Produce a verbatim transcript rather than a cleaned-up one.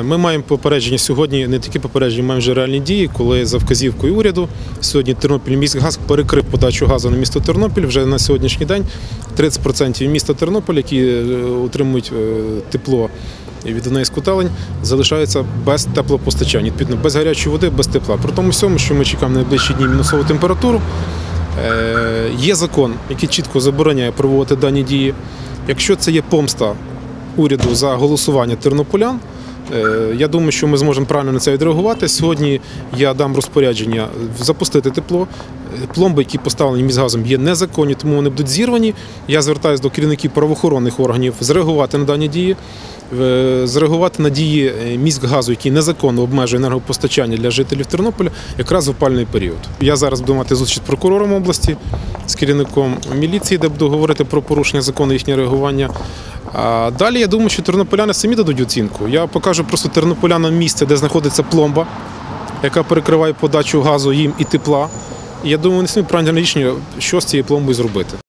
Ми маємо попередження сьогодні, не тільки попередження, маємо вже реальні дії, коли за вказівкою уряду сьогодні Тернопільміськгаз перекрив подачу газу на місто Тернопіль. Вже на сьогоднішній день тридцять відсотків міста Тернопіль, які отримують тепло від однієї з котелень, залишаються без теплопостачання, відповідно, без гарячої води, без тепла. При тому всьому, що ми чекаємо найближчі дні мінусову температуру, є закон, який чітко забороняє проводити дані дії. Якщо це є помста уряду за голосування тернополян, я думаю, що ми зможемо правильно на це відреагувати. Сьогодні я дам розпорядження запустити тепло. Пломби, які поставлені міськгазом, є незаконні, тому вони будуть зірвані. Я звертаюся до керівників правоохоронних органів зреагувати на дані дії, зреагувати на дії міськгазу, який незаконно обмежує енергопостачання для жителів Тернополя, якраз в опалювальний період. Я зараз буду мати зустріч з прокурором області, з керівником міліції, де буду говорити про порушення закону, їхнє реагування. А далі, я думаю, що тернополяни самі дадуть оцінку. Я покажу просто тернополянам місце, де знаходиться пломба, яка перекриває подачу газу їм і тепла. І я думаю, вони самі правильне рішення, що з цією пломбою зробити.